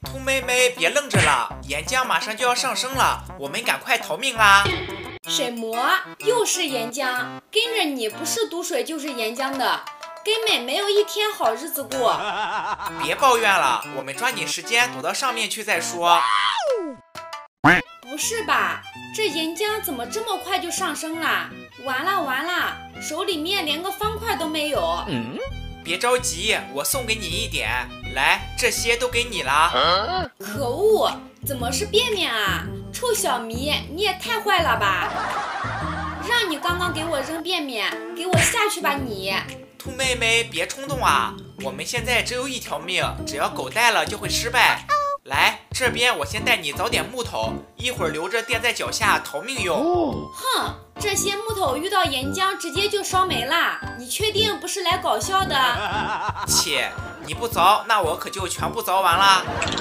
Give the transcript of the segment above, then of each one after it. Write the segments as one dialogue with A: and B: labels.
A: 兔妹妹别愣着了，岩浆马上就要上升了，我们赶快逃命啦！
B: 什么？又是岩浆？跟着你不是毒水就是岩浆的，根本没有一天好日子过。
A: 别抱怨了，我们抓紧时间躲到上面去再说。
B: 不是吧？这岩浆怎么这么快就上升了？完了完了，手里面连个方块都没有。
A: 别着急，我送给你一点，来，这些都给你了。
B: 可恶，怎么是便便啊？臭小迷，你也太坏了吧！让你刚刚给我扔便便，给我下去吧你！
A: 兔妹妹别冲动啊，我们现在只有一条命，只要狗带了就会失败。来，这边我先带你找点木头，一会儿留着垫在脚下逃命用。
B: 哼，这些木头遇到岩浆直接就烧没了，你确定不是来搞笑的？
A: 切，你不凿，那我可就全部凿完了。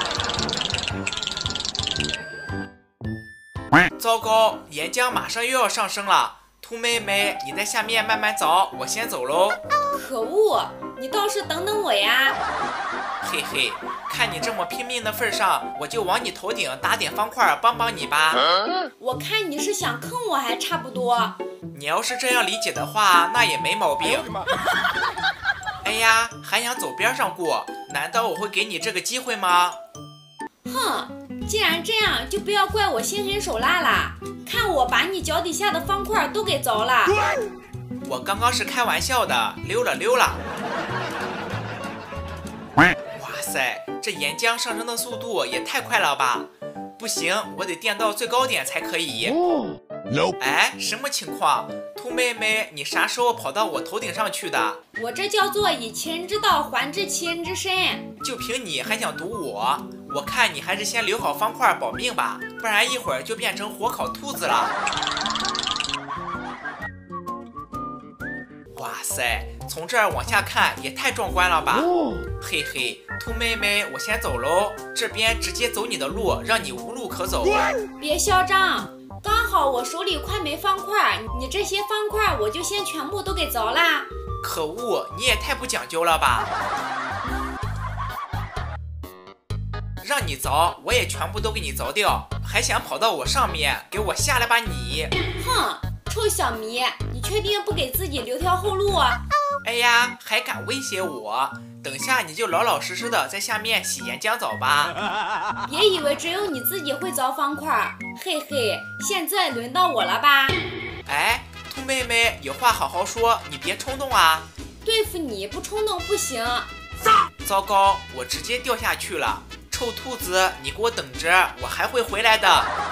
A: 糟糕，岩浆马上又要上升了。兔妹妹，你在下面慢慢凿，我先走喽。
B: 可恶，你倒是等等我呀！
A: 嘿嘿，看你这么拼命的份上，我就往你头顶打点方块帮帮你吧。
B: 我看你是想坑我还差不多。
A: 你要是这样理解的话，那也没毛病。哎呀，还想走边上过？难道我会给你这个机会吗？
B: 哼，既然这样，就不要怪我心狠手辣啦！看我把你脚底下的方块都给凿了。
A: 我刚刚是开玩笑的，溜了溜了。哇塞，这岩浆上升的速度也太快了吧！不行，我得垫到最高点才可以。哎，什么情况？兔妹妹，你啥时候跑到我头顶上去的？
B: 我这叫做以其人之道还治其人之身。
A: 就凭你还想堵我？我看你还是先留好方块保命吧，不然一会儿就变成火烤兔子了。哇塞，从这儿往下看也太壮观了吧！嘿嘿，兔妹妹，我先走喽，这边直接走你的路，让你无路可走。
B: 别嚣张，刚好我手里快没方块，你这些方块我就先全部都给凿啦。
A: 可恶，你也太不讲究了吧！让你凿，我也全部都给你凿掉，还想跑到我上面，给我下来吧你！
B: 哼，臭小迷，你确定不给自己留条后路啊？
A: 哎呀，还敢威胁我？等下你就老老实实的在下面洗岩浆澡吧。
B: 别以为只有你自己会凿方块，嘿嘿，现在轮到我了吧？
A: 哎，兔妹妹，有话好好说，你别冲动啊！
B: 对付你不冲动不行。
A: 糟糕，我直接掉下去了。臭兔子，你给我等着，我还会回来的。